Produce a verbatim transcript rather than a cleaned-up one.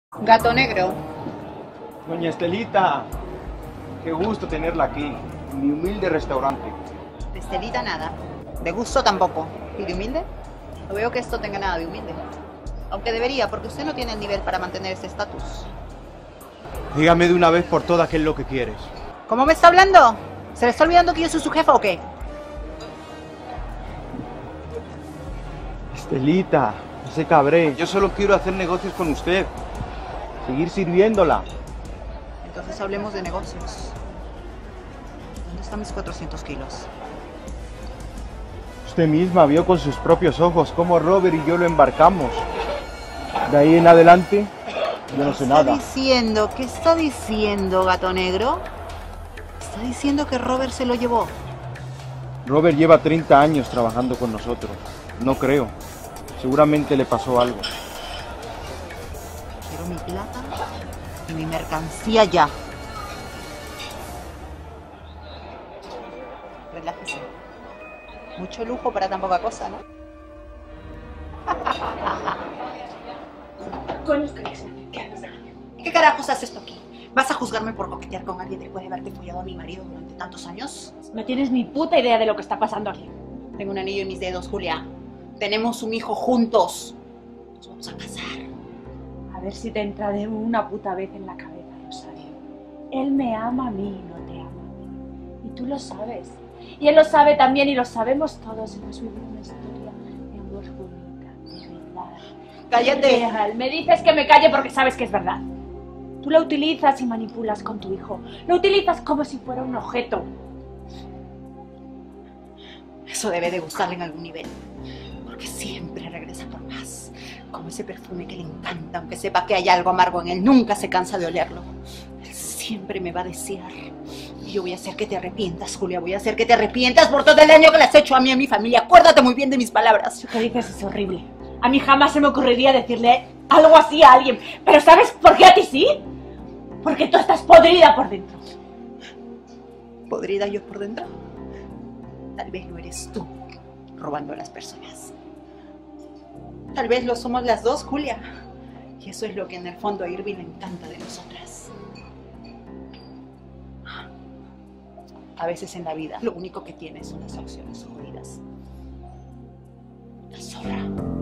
Gato negro. Doña Estelita, qué gusto tenerla aquí, en mi humilde restaurante. De Estelita nada. De gusto tampoco. ¿Y de humilde? No veo que esto tenga nada de humilde. Aunque debería, porque usted no tiene el nivel para mantener ese estatus. Dígame de una vez por todas qué es lo que quieres. ¿Cómo me está hablando? ¿Se le está olvidando que yo soy su jefa o qué? Estelita, no se cabré. Yo solo quiero hacer negocios con usted. Seguir sirviéndola. Entonces hablemos de negocios. ¿Dónde están mis cuatrocientos kilos? Usted misma vio con sus propios ojos cómo Robert y yo lo embarcamos. De ahí en adelante, yo no sé nada. ¿Qué está diciendo? ¿Qué está diciendo, gato negro? Está diciendo que Robert se lo llevó. Robert lleva treinta años trabajando con nosotros. No creo. Seguramente le pasó algo. Quiero mi plata y mi mercancía ya. Relájese. Mucho lujo para tan poca cosa, ¿no? Coño, crees? ¿Qué haces aquí? ¿Qué carajos haces esto aquí? ¿Vas a juzgarme por coquetear con alguien después de haberte follado a mi marido durante tantos años? No tienes ni puta idea de lo que está pasando aquí. Tengo un anillo en mis dedos, Julia. Tenemos un hijo juntos. Nos vamos a casar. A ver si te entra de una puta vez en la cabeza, Rosario. Él me ama a mí, no te ama a mí. Y tú lo sabes. Y él lo sabe también y lo sabemos todos. Hemos vivido una historia de amor bonita, de verdad. ¡Cállate! Real. Me dices que me calle porque sabes que es verdad. Tú lo utilizas y manipulas con tu hijo. Lo utilizas como si fuera un objeto. Eso debe de gustarle en algún nivel. Porque siempre regresa por más. Como ese perfume que le encanta, aunque sepa que hay algo amargo en él, nunca se cansa de olerlo. Él siempre me va a desear. Y yo voy a hacer que te arrepientas, Julia. Voy a hacer que te arrepientas por todo el daño que le has hecho a mí y a mi familia. Acuérdate muy bien de mis palabras. Lo que dices es horrible. A mí jamás se me ocurriría decirle algo así a alguien. Pero ¿sabes por qué a ti sí? Porque tú estás podrida por dentro. ¿Podrida yo por dentro? Tal vez lo eres tú, robando a las personas. Tal vez lo somos las dos, Julia. Y eso es lo que en el fondo a Irving le encanta de nosotras. A veces en la vida lo único que tienes son las opciones jodidas. La zorra.